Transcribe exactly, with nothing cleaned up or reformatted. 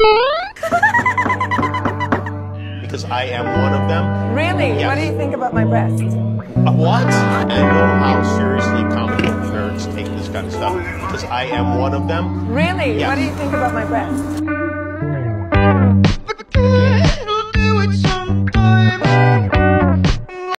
Because I am one of them. Really? Yes. What do you think about my breast? Uh, what? I know how seriously comic book nerds take this kind of stuff. Because I am one of them. Really? Yes. What do you think about my breast?